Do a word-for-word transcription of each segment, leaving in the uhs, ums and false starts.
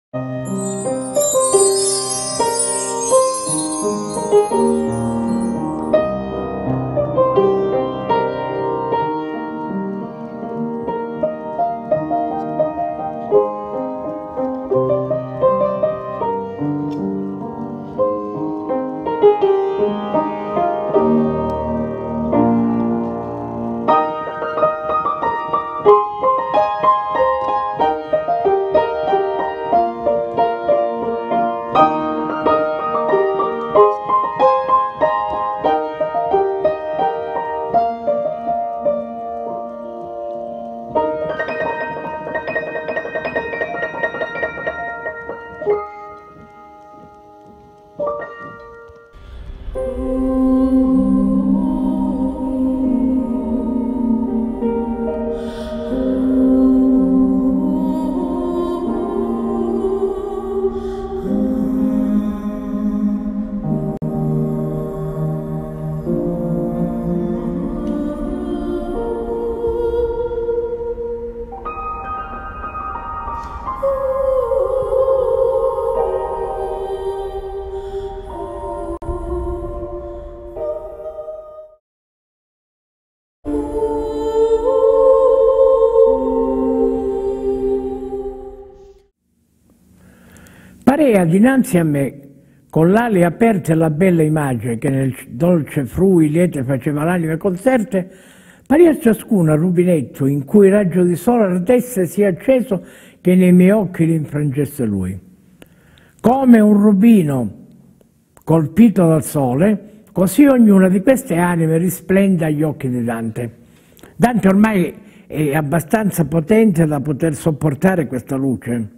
Parea dinanzi a me, con l'ali aperte e la bella immagine che nel dolce frui liete faceva l'anima concerte, parea ciascuna rubinetto in cui il raggio di sole ardesse sia acceso che nei miei occhi rinfrangesse lui. Come un rubino colpito dal sole, così ognuna di queste anime risplende agli occhi di Dante. Dante ormai è abbastanza potente da poter sopportare questa luce.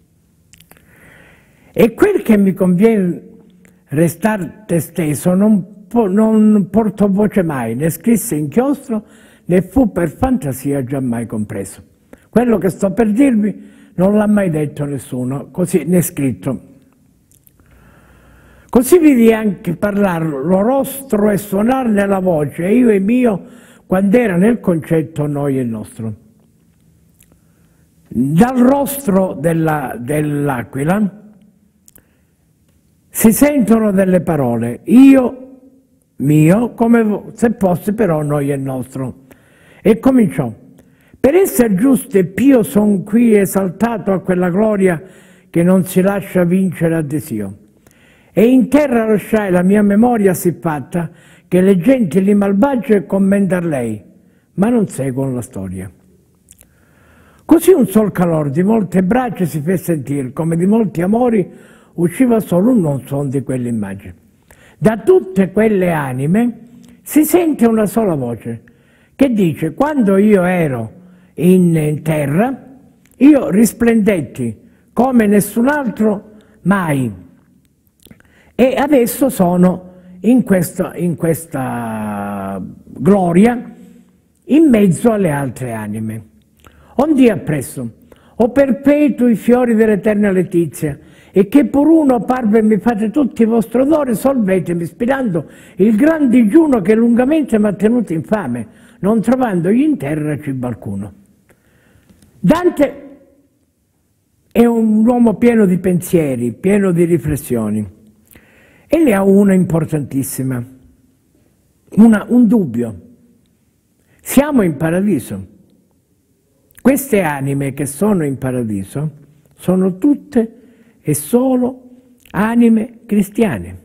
E quel che mi conviene restare steso non, po non portò voce mai, né scrisse inchiostro, né fu per fantasia giammai compreso. Quello che sto per dirvi non l'ha mai detto nessuno, così né scritto. Così vidi anche parlare lo rostro e suonarne la voce, io e mio, quando era nel concetto noi e nostro. Dal rostro dell'aquila dell si sentono delle parole, io, mio, come se fosse però noi e nostro. E cominciò, per essere giusto e pio son qui esaltato a quella gloria che non si lascia vincere a desio. E in terra lasciai la mia memoria sì fatta, che le genti li malvagie commendar lei, ma non seguono la storia. Così un sol calor di molte braccia si fe sentir, come di molti amori, usciva solo un non son di quell'immagine. Da tutte quelle anime si sente una sola voce che dice: quando io ero in terra, io risplendetti come nessun altro mai, e adesso sono in questa, in questa gloria in mezzo alle altre anime. Ondì appresso, o perpetui fiori dell'eterna letizia, e che pur uno parve mi fate tutti i vostri odori, solvetemi ispirando il gran digiuno che lungamente mi ha tenuto infame, non trovandogli in terra cibo alcuno. Dante è un uomo pieno di pensieri, pieno di riflessioni, e ne ha una importantissima, una, un dubbio. Siamo in paradiso. Queste anime che sono in paradiso sono tutte e solo anime cristiane,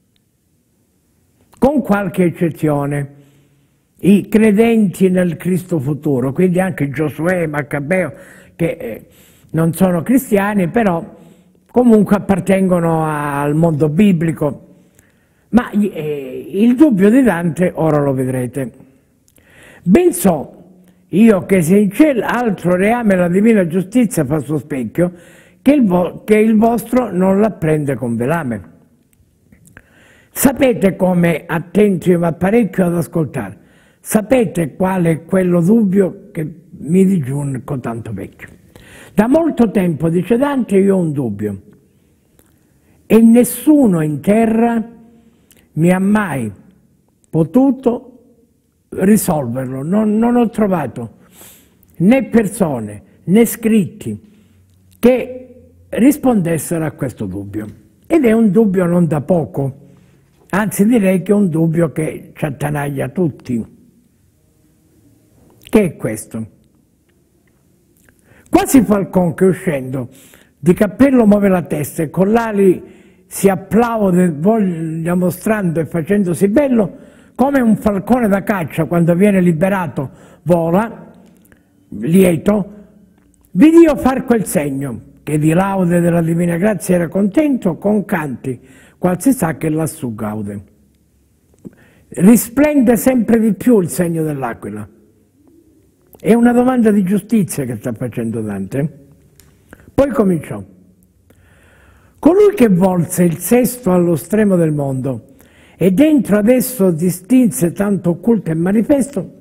con qualche eccezione. I credenti nel Cristo futuro, quindi anche Giosuè, Maccabeo, che eh, non sono cristiani, però comunque appartengono al mondo biblico. Ma eh, il dubbio di Dante ora lo vedrete. Ben so io che se in cielo altro reame la divina giustizia fa suo specchio, che il, che il vostro non l'apprende con velame. Sapete come attento io mi apparecchio ad ascoltare, sapete qual è quello dubbio che mi digiune con tanto vecchio. Da molto tempo, dice Dante, io ho un dubbio, e nessuno in terra mi ha mai potuto risolverlo, non, non ho trovato né persone né scritti che rispondessero a questo dubbio. Ed è un dubbio non da poco, anzi direi che è un dubbio che ci attanaglia tutti. Che è questo? Quasi Falcon che uscendo di cappello muove la testa e con l'ali si applaude voglia mostrando e facendosi bello, come un falcone da caccia quando viene liberato vola, lieto, vidio far quel segno, che di laude della divina grazia era contento, con canti, qual si sa che lassù gaude. Risplende sempre di più il segno dell'aquila. È una domanda di giustizia che sta facendo Dante. Poi cominciò. Colui che volse il sesto allo stremo del mondo e dentro adesso distinse tanto occulto e manifesto,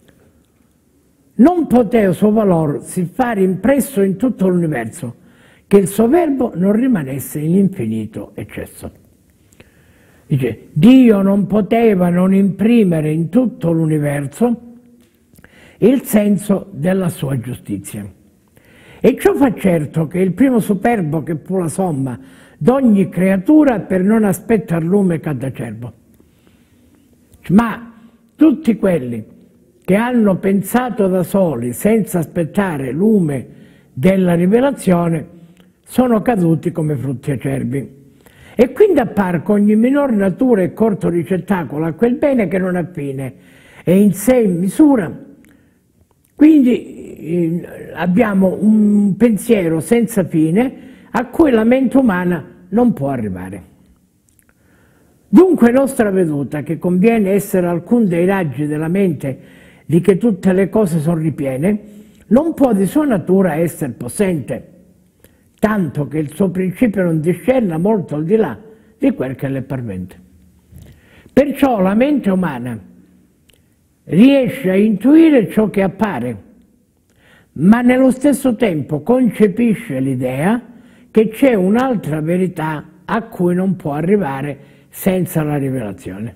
non poteva suo valor si fare impresso in tutto l'universo, che il suo verbo non rimanesse in infinito eccesso. Dice, Dio non poteva non imprimere in tutto l'universo il senso della sua giustizia. E ciò fa certo che il primo superbo che fu la somma d'ogni creatura per non aspettar lume caddacerbo. Ma tutti quelli che hanno pensato da soli senza aspettare lume della rivelazione sono caduti come frutti acerbi. E quindi apparca ogni minor natura e corto ricettacolo a quel bene che non ha fine e in sé in misura. Quindi eh, abbiamo un pensiero senza fine a cui la mente umana non può arrivare. Dunque nostra veduta, che conviene essere alcun dei raggi della mente di che tutte le cose sono ripiene, non può di sua natura essere possente, tanto che il suo principio non discerna molto al di là di quel che le parvente. Perciò la mente umana riesce a intuire ciò che appare, ma nello stesso tempo concepisce l'idea che c'è un'altra verità a cui non può arrivare senza la rivelazione.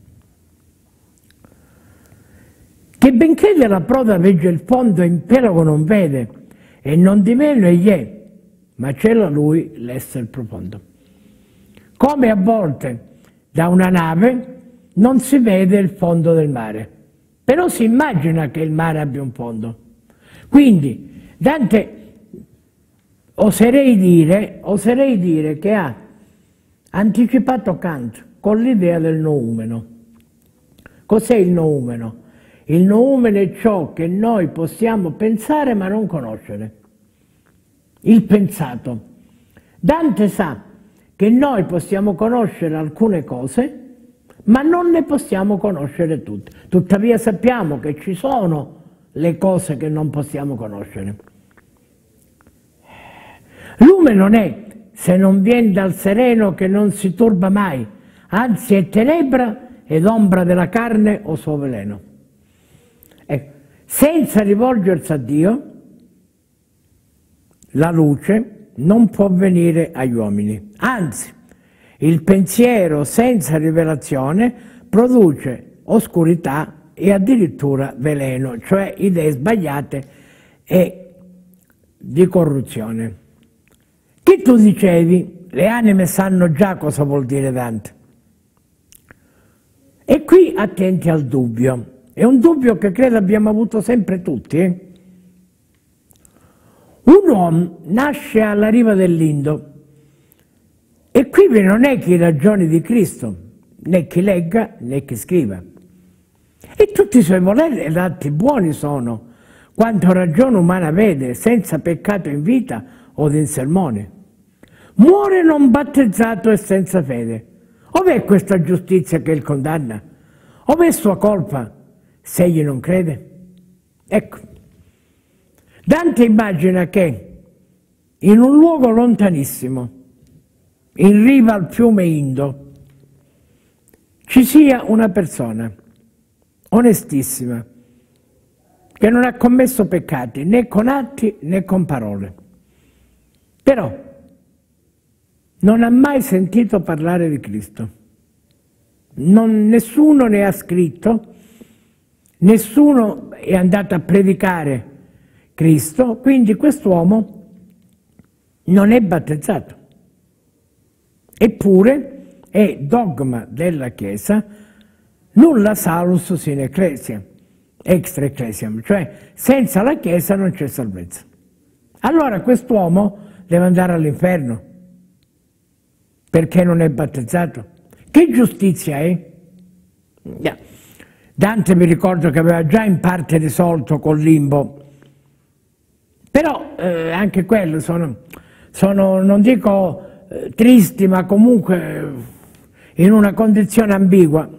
Che benché della proda vegge il fondo in pelago non vede, e non di meno egli è, ma c'è la lui l'essere profondo. Come a volte da una nave non si vede il fondo del mare, però si immagina che il mare abbia un fondo. Quindi Dante oserei dire, oserei dire che ha anticipato Kant con l'idea del noumeno. Cos'è il noumeno? Il noumeno è ciò che noi possiamo pensare ma non conoscere. Il pensato. Dante sa che noi possiamo conoscere alcune cose, ma non ne possiamo conoscere tutte. Tuttavia sappiamo che ci sono le cose che non possiamo conoscere. Lume non è se non viene dal sereno che non si turba mai, anzi è tenebra ed ombra della carne o suo veleno. Ecco, senza rivolgersi a Dio, la luce non può venire agli uomini. Anzi, il pensiero senza rivelazione produce oscurità e addirittura veleno, cioè idee sbagliate e di corruzione. Che tu dicevi, le anime sanno già cosa vuol dire Dante. E qui attenti al dubbio. È un dubbio che credo abbiamo avuto sempre tutti. Eh? Un uomo nasce alla riva dell'Indo e qui non è chi ragioni di Cristo, né chi legga né chi scriva. E tutti i suoi voleri ed atti buoni sono, quanto ragione umana vede, senza peccato in vita o in sermone. Muore non battezzato e senza fede. Ov'è questa giustizia che il condanna? Ov'è sua colpa se egli non crede? Ecco, Dante immagina che in un luogo lontanissimo, in riva al fiume Indo, ci sia una persona onestissima, che non ha commesso peccati né con atti né con parole, però non ha mai sentito parlare di Cristo. Non, nessuno ne ha scritto, nessuno è andato a predicare Cristo, quindi quest'uomo non è battezzato. Eppure è dogma della Chiesa nulla salus in ecclesia, extra ecclesiam, cioè senza la Chiesa non c'è salvezza. Allora quest'uomo deve andare all'inferno perché non è battezzato. Che giustizia è? Dante mi ricordo che aveva già in parte risolto col limbo, però eh, anche quello sono, sono non dico eh, tristi, ma comunque eh, in una condizione ambigua.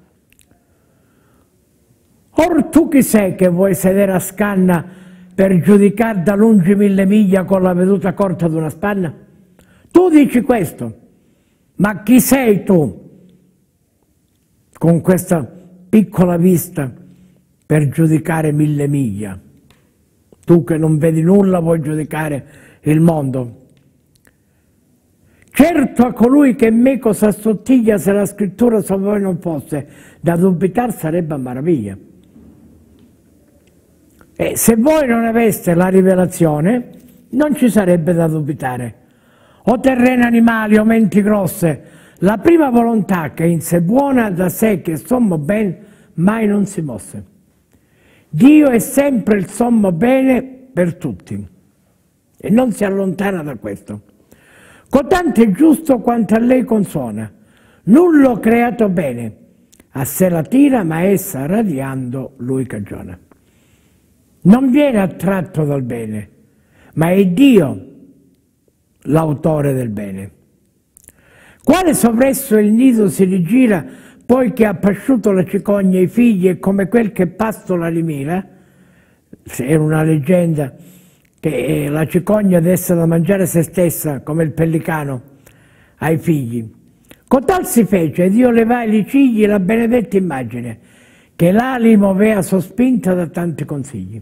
Or tu chi sei che vuoi sedere a scanna per giudicare da lungi mille miglia con la veduta corta d'una spanna? Tu dici questo, ma chi sei tu con questa piccola vista per giudicare mille miglia? Tu che non vedi nulla vuoi giudicare il mondo? Certo a colui che meco s'assottiglia, se la scrittura su voi non fosse da dubitar sarebbe a maraviglia. E se voi non aveste la rivelazione non ci sarebbe da dubitare. O terreni animali o menti grosse, la prima volontà che in sé buona da sé che sommo ben mai non si mosse. Dio è sempre il sommo bene per tutti e non si allontana da questo. Cotanto è giusto quanto a lei consona, nullo creato bene, a sé la tira ma essa radiando lui cagiona. Non viene attratto dal bene, ma è Dio l'autore del bene. Quale sovresso il nido si rigira, poi che ha pasciuto la cicogna i figli e come quel che pasto la rimira? Era una leggenda che la cicogna desse da mangiare se stessa, come il pellicano, ai figli. Cotal si fece ed io levai li cigli la benedetta immagine, che l'ali movea sospinta da tanti consigli.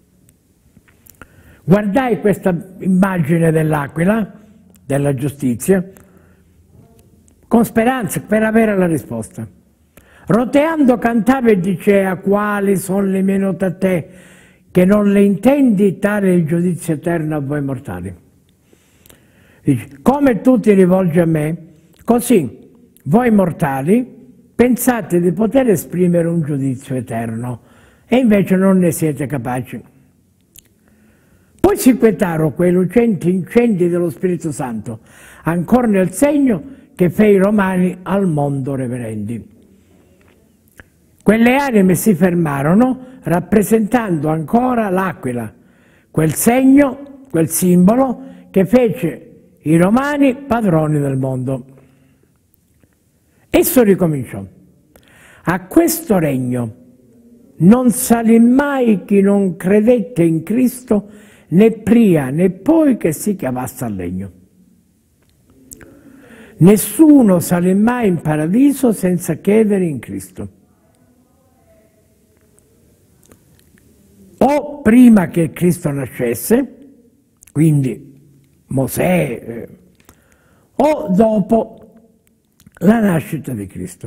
Guardai questa immagine dell'aquila, della giustizia, con speranza per avere la risposta. Roteando cantava e diceva: quali sono le mie note a te, che non le intendi, tale il giudizio eterno a voi mortali. Dice, come tu ti rivolgi a me, così voi mortali pensate di poter esprimere un giudizio eterno e invece non ne siete capaci. Poi si quietarono quei lucenti incendi dello Spirito Santo, ancora nel segno che fe i romani al mondo reverendi. Quelle anime si fermarono rappresentando ancora l'aquila, quel segno, quel simbolo che fece i romani padroni del mondo. Esso ricominciò: a questo regno non salì mai chi non credette in Cristo, né pria né poi che si chiamasse al legno. Nessuno salì mai in paradiso senza credere in Cristo. O prima che Cristo nascesse, quindi Mosè, eh, o dopo la nascita di Cristo.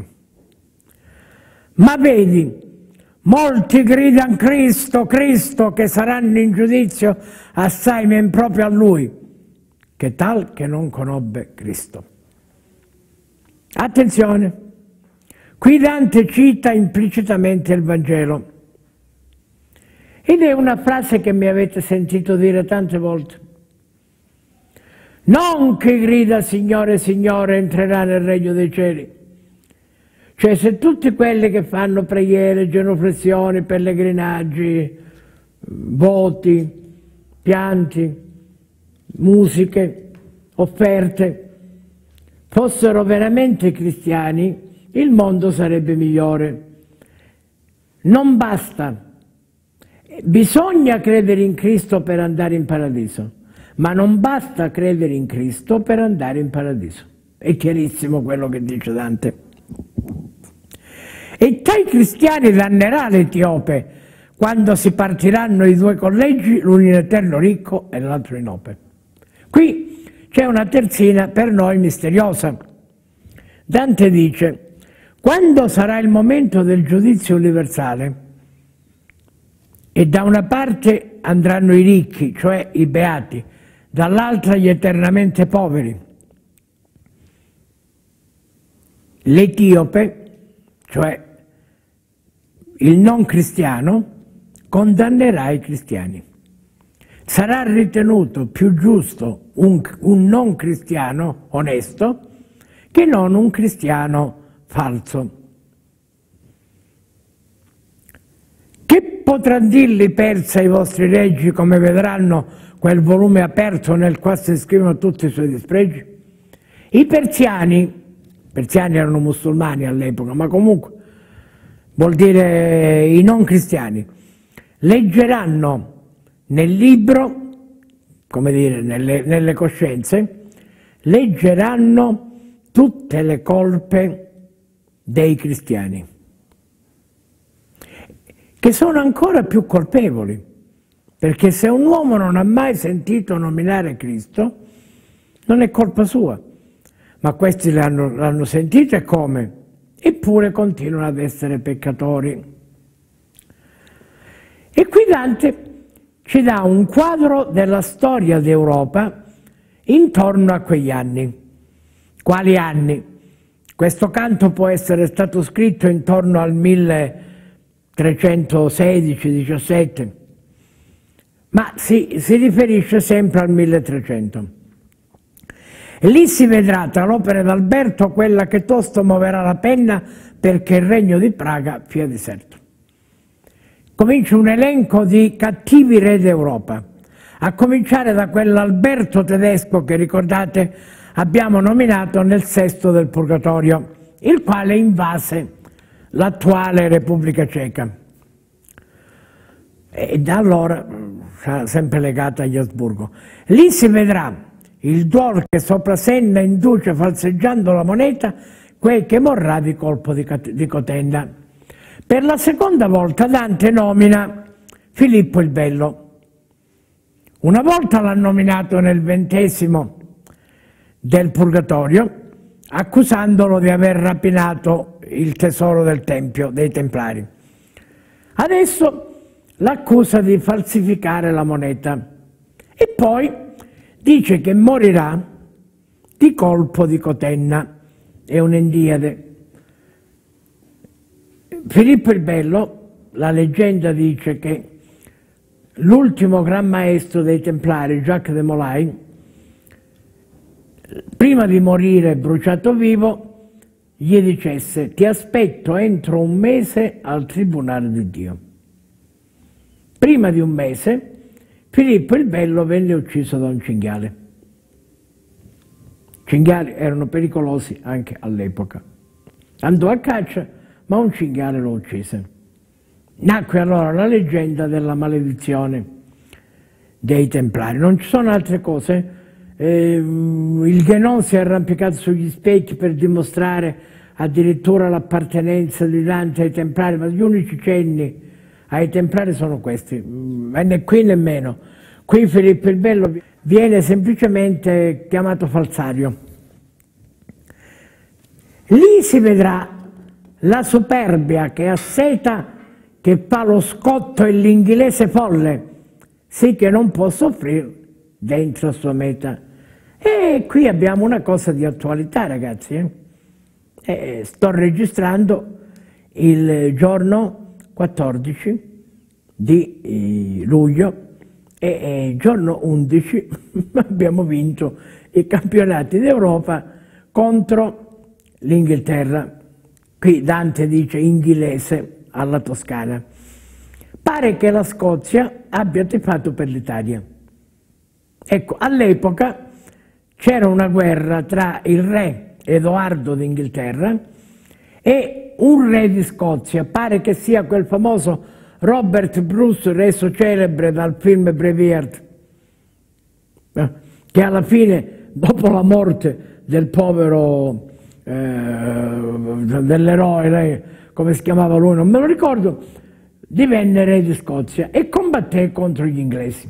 Ma vedi, molti gridano Cristo, Cristo, che saranno in giudizio assai men proprio a Lui, che tal che non conobbe Cristo. Attenzione, qui Dante cita implicitamente il Vangelo, ed è una frase che mi avete sentito dire tante volte. Non chi grida Signore, Signore entrerà nel regno dei cieli. Cioè se tutti quelli che fanno preghiere, genuflessioni, pellegrinaggi, voti, pianti, musiche, offerte, fossero veramente cristiani, il mondo sarebbe migliore. Non basta. Bisogna credere in Cristo per andare in paradiso, ma non basta credere in Cristo per andare in paradiso. È chiarissimo quello che dice Dante. E tai cristiani dannerà l'Etiope quando si partiranno i due collegi, l'uno in eterno ricco e l'altro in ope. Qui c'è una terzina per noi misteriosa. Dante dice: quando sarà il momento del giudizio universale, e da una parte andranno i ricchi, cioè i beati, dall'altra gli eternamente poveri. L'etiope, cioè il non cristiano, condannerà i cristiani. Sarà ritenuto più giusto un, un non cristiano onesto che non un cristiano falso. Che potrà dirli persa ai vostri reggi, come vedranno quel volume aperto nel quale si scrivono tutti i suoi dispregi? I persiani, i persiani erano musulmani all'epoca, ma comunque vuol dire i non cristiani, leggeranno nel libro, come dire, nelle, nelle coscienze, leggeranno tutte le colpe dei cristiani, che sono ancora più colpevoli, perché se un uomo non ha mai sentito nominare Cristo, non è colpa sua, ma questi l'hanno, l'hanno sentito e come? Eppure continuano ad essere peccatori. E qui Dante ci dà un quadro della storia d'Europa intorno a quegli anni. Quali anni? Questo canto può essere stato scritto intorno al milletrecentosedici diciassette, ma si, si riferisce sempre al milletrecento. E lì si vedrà tra l'opera d'Alberto quella che tosto muoverà la penna perché il regno di Praga fia deserto. Comincia un elenco di cattivi re d'Europa, a cominciare da quell'Alberto tedesco che, ricordate, abbiamo nominato nel sesto del Purgatorio, il quale invase l'attuale Repubblica Ceca. E da allora, sempre legata agli Asburgo. Lì si vedrà il duol che sopra Senna induce falseggiando la moneta quei che morrà di colpo di, di Cotenna. Per la seconda volta Dante nomina Filippo il Bello. Una volta l'ha nominato nel ventesimo del Purgatorio, accusandolo di aver rapinato il tesoro del Tempio dei Templari. Adesso l'accusa di falsificare la moneta e poi dice che morirà di colpo di Cotenna. È un'Endiade. Filippo il Bello, la leggenda dice che l'ultimo gran maestro dei Templari, Jacques de Molay, prima di morire bruciato vivo, gli dicesse: ti aspetto entro un mese al tribunale di Dio. Prima di un mese Filippo il Bello venne ucciso da un cinghiale. I cinghiali erano pericolosi anche all'epoca. Andò a caccia, ma un cinghiale lo uccise. Nacque allora la leggenda della maledizione dei Templari. Non ci sono altre cose. Eh, il Guénon si è arrampicato sugli specchi per dimostrare addirittura l'appartenenza di Dante ai Templari, ma gli unici cenni ai Templari sono questi, e né qui nemmeno. Qui Filippo il Bello viene semplicemente chiamato falsario. Lì si vedrà la superbia che asseta, che fa lo scotto e l'inglese folle, sì che non può soffrire dentro a sua meta. E qui abbiamo una cosa di attualità, ragazzi. Eh? E sto registrando il giorno quattordici di luglio e il giorno undici abbiamo vinto i campionati d'Europa contro l'Inghilterra. Qui Dante dice inglese alla Toscana. Pare che la Scozia abbia tifato per l'Italia. Ecco, all'epoca c'era una guerra tra il re Edoardo d'Inghilterra e un re di Scozia. Pare che sia quel famoso Robert Bruce, reso celebre dal film Braveheart, che alla fine, dopo la morte del povero eh, dell'eroe, come si chiamava lui, non me lo ricordo, divenne re di Scozia e combatté contro gli inglesi.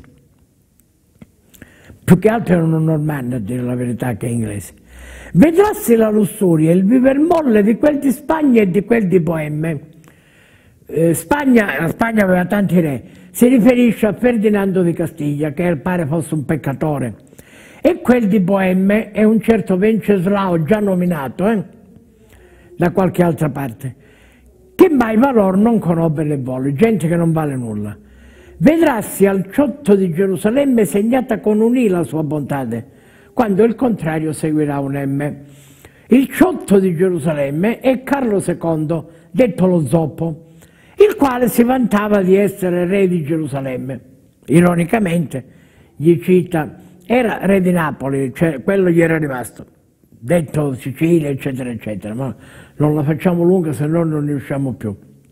Più che altro erano normanni, a dire la verità, che inglesi. Vedrassi la lussuria, il viver molle di quel di Spagna e di quel di Boemme. Eh, Spagna, la Spagna aveva tanti re, si riferisce a Ferdinando di Castiglia, che pare fosse un peccatore, e quel di Boemme è un certo Venceslao già nominato eh, da qualche altra parte, che mai valor non conobbe le bolle, gente che non vale nulla. Vedrassi al ciotto di Gerusalemme segnata con un I la sua bontà, quando il contrario seguirà un M. Il ciotto di Gerusalemme è Carlo secondo, detto lo zoppo, il quale si vantava di essere re di Gerusalemme. Ironicamente gli cita, era re di Napoli, cioè quello gli era rimasto, detto Sicilia, eccetera, eccetera, ma non la facciamo lunga, se no non ne usciamo più.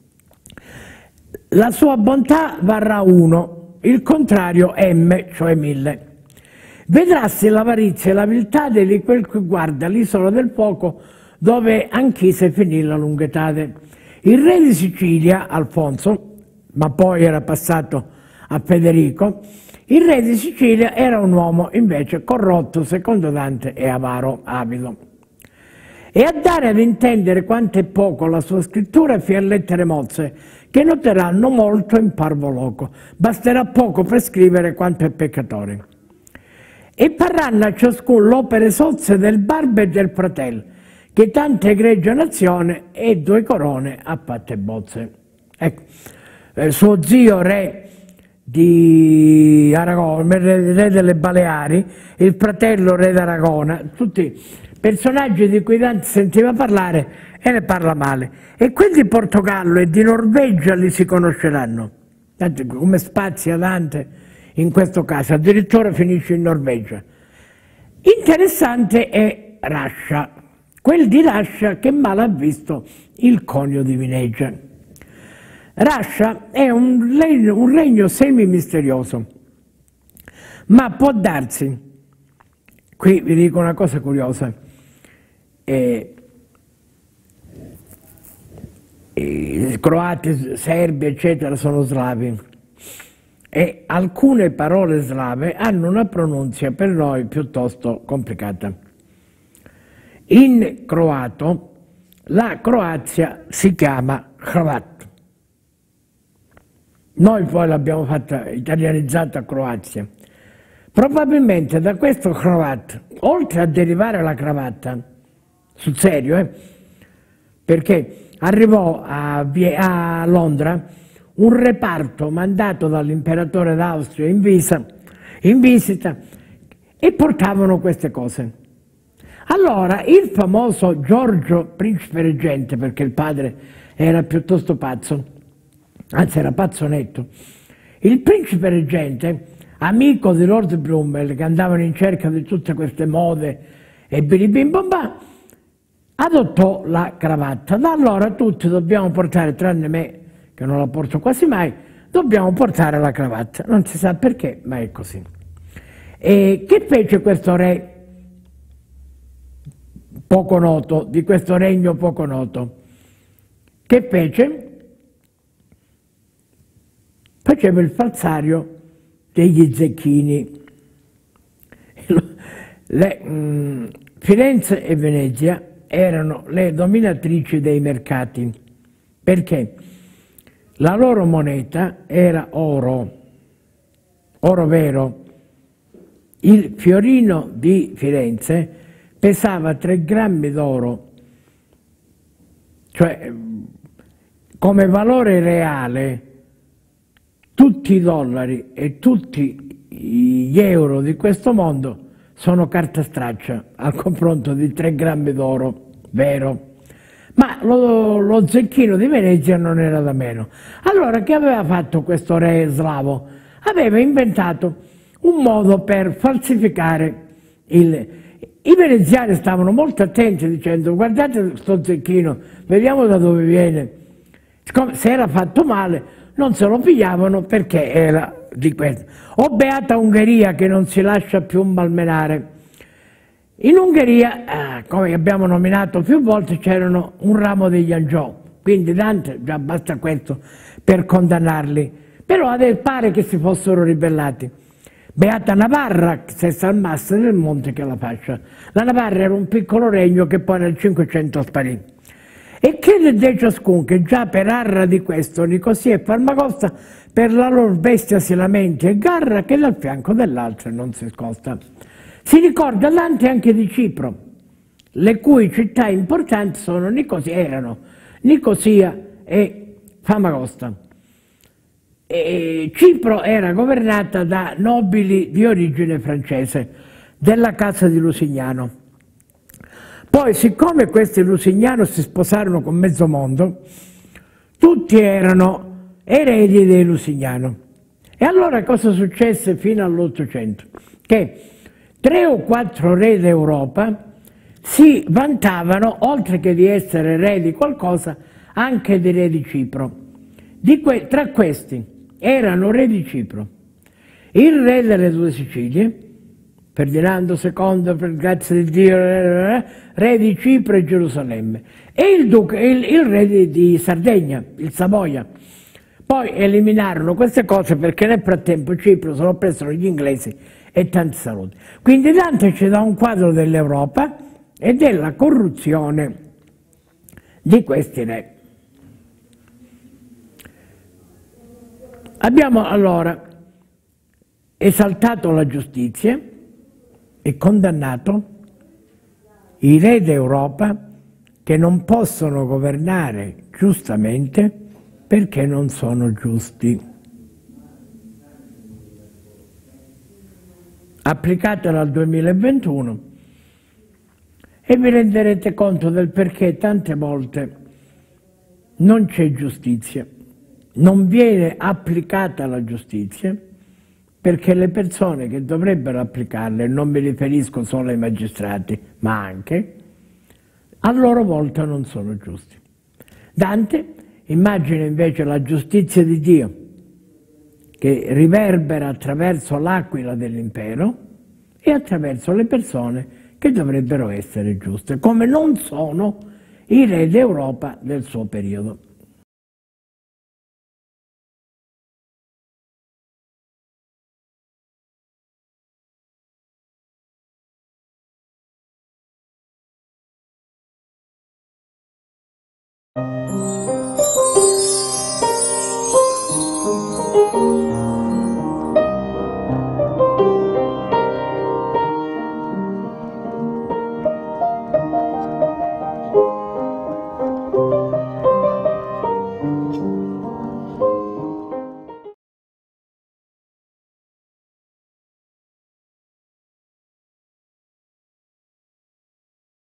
La sua bontà varrà uno, il contrario M, cioè mille. Vedrassi l'avarizia e la viltà di quel che guarda l'isola del fuoco, dove anch'ise finì la lungetade. Il re di Sicilia, Alfonso, ma poi era passato a Federico, il re di Sicilia era un uomo invece corrotto, secondo Dante, e avaro, avido. E a dare ad intendere quanto è poco la sua scrittura fia lettere mozze, che noteranno molto in parvo loco. Basterà poco per scrivere quanto è peccatore. E parranno a ciascun l'opere sozze del barba e del fratel, che tanta egregia nazione e due corone ha fatte bozze. Ecco, eh, suo zio re di Aragona, re delle Baleari, il fratello re d'Aragona, tutti personaggi di cui Dante sentiva parlare e ne parla male. E quelli di Portogallo e di Norvegia li si conosceranno, come spazia Dante in questo caso, addirittura finisce in Norvegia. Interessante è Rascia, quel di Rascia che mal ha visto il conio di Vinegia. Rascia è un regno, un regno semi-misterioso, ma può darsi, qui vi dico una cosa curiosa, eh, i croati, serbi, eccetera, sono slavi e alcune parole slave hanno una pronunzia per noi piuttosto complicata. In croato la Croazia si chiama Hrvat. Noi poi l'abbiamo fatta italianizzata Croazia. Probabilmente da questo Hrvat, oltre a derivare la cravatta, sul serio, eh, perché arrivò a, a Londra un reparto mandato dall'imperatore d'Austria in, in visita e portavano queste cose. Allora il famoso Giorgio principe reggente, perché il padre era piuttosto pazzo, anzi era pazzo netto, il principe reggente, amico di Lord Brummel, che andavano in cerca di tutte queste mode e biribimbomba, adottò la cravatta. Da allora tutti dobbiamo portare, tranne me, che non la porto quasi mai, dobbiamo portare la cravatta. Non si sa perché, ma è così. E che fece questo re poco noto, di questo regno poco noto? Che fece? Faceva il falsario degli zecchini. Le, mh, Firenze e Venezia erano le dominatrici dei mercati, perché la loro moneta era oro, oro vero. Il fiorino di Firenze pesava tre grammi d'oro, cioè come valore reale tutti i dollari e tutti gli euro di questo mondo sono carta straccia al confronto di tre grammi d'oro vero. Ma lo, lo zecchino di Venezia non era da meno. Allora che aveva fatto questo re slavo? Aveva inventato un modo per falsificare il... I veneziani stavano molto attenti dicendo guardate questo zecchino, vediamo da dove viene. Se era fatto male non se lo pigliavano perché era di questo. O beata Ungheria che non si lascia più malmenare. In Ungheria, eh, come abbiamo nominato più volte, c'erano un ramo degli Angiò, quindi Dante già basta questo per condannarli, però adesso pare che si fossero ribellati. Beata Navarra, se salmasse nel monte che la fascia. La Navarra era un piccolo regno che poi nel Cinquecento sparì. E crede ciascun che già per arra di questo Nicosia e Farmagosta per la loro bestia si lamenti e garra che dal fianco dell'altra non si scosta. Si ricorda Dante anche di Cipro, le cui città importanti sono Nicosia, erano Nicosia e Famagosta. E Cipro era governata da nobili di origine francese, della casa di Lusignano. Poi, siccome questi Lusignano si sposarono con mezzo mondo, tutti erano eredi dei Lusignano. E allora cosa successe fino all'Ottocento? Che tre o quattro re d'Europa si vantavano, oltre che di essere re di qualcosa, anche di re di Cipro. Di que tra questi erano re di Cipro il re delle due Sicilie, Ferdinando secondo, per grazia di Dio, re di Cipro e Gerusalemme, e il, duca, il, il re di, di Sardegna, il Savoia. Poi eliminarono queste cose perché nel frattempo Cipro se lo presero gli inglesi e tanti saluti. Quindi Dante ci dà un quadro dell'Europa e della corruzione di questi re. Abbiamo allora esaltato la giustizia e condannato i re d'Europa che non possono governare giustamente perché non sono giusti. Applicatela al duemilaventuno e vi renderete conto del perché tante volte non c'è giustizia, non viene applicata la giustizia perché le persone che dovrebbero applicarle, non mi riferisco solo ai magistrati, ma anche, a loro volta non sono giusti. Dante immagina invece la giustizia di Dio che riverbera attraverso l'aquila dell'impero e attraverso le persone che dovrebbero essere giuste, come non sono i re d'Europa del suo periodo.